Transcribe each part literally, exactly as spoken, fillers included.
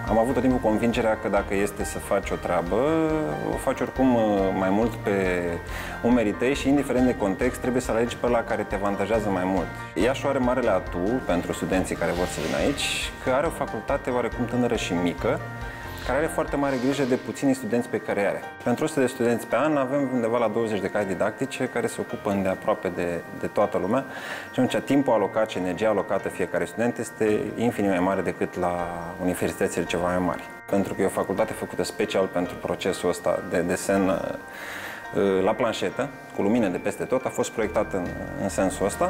Am avut tot timpul convingerea că dacă este să faci o treabă, o faci oricum mai mult pe umerii tăi și indiferent de context trebuie să alegi pe ăla care te avantajează mai mult. Iașu are marele atu pentru studenții care vor să vină aici, că are o facultate oarecum tânără și mică, care are foarte mare grijă de puținii studenți pe care are. Pentru o sută de studenți pe an avem undeva la douăzeci de cai didactice care se ocupă îndeaproape de, de toată lumea și atunci timpul alocat și energia alocată fiecare student este infinit mai mare decât la universitățile ceva mai mari. Pentru că e o facultate făcută special pentru procesul ăsta de desen la planșetă, cu lumină de peste tot, a fost proiectat în, în sensul ăsta.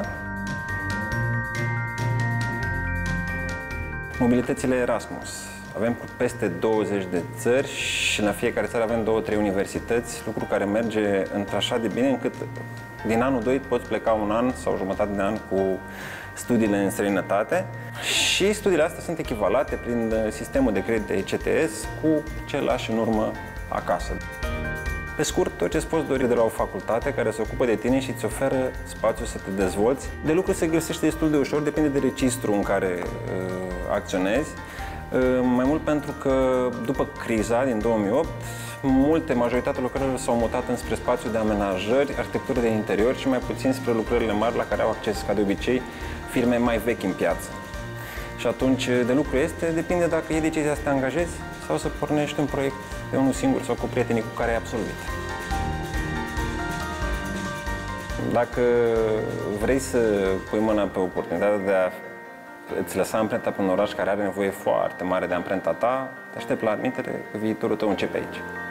Mobilitățile Erasmus. Avem peste douăzeci de țări și la fiecare țară avem două, trei universități, lucru care merge într-așa de bine încât din anul doi poți pleca un an sau jumătate de an cu studiile în străinătate și studiile astea sunt echivalate prin sistemul de credite E C T S cu ce lași în urmă acasă. Pe scurt, tot ce îți poți dori de la o facultate care se ocupă de tine și îți oferă spațiu să te dezvolți. De lucru se găsește destul de ușor, depinde de registru în care uh, acționezi. Mai mult pentru că după criza din două mii opt, multe, majoritatea lucrărilor s-au mutat înspre spațiul de amenajări, arhitectură de interior și mai puțin spre lucrările mari la care au acces, ca de obicei, firme mai vechi în piață. Și atunci, de lucru este, depinde dacă e decizia să te angajezi sau să pornești un proiect de unul singur sau cu prietenii cu care ai absolvit. Dacă vrei să pui mâna pe oportunitatea de a îți lăsa amprenta pe un oraș care are nevoie foarte mare de amprenta ta, te aștept la admitere, că viitorul tău începe aici.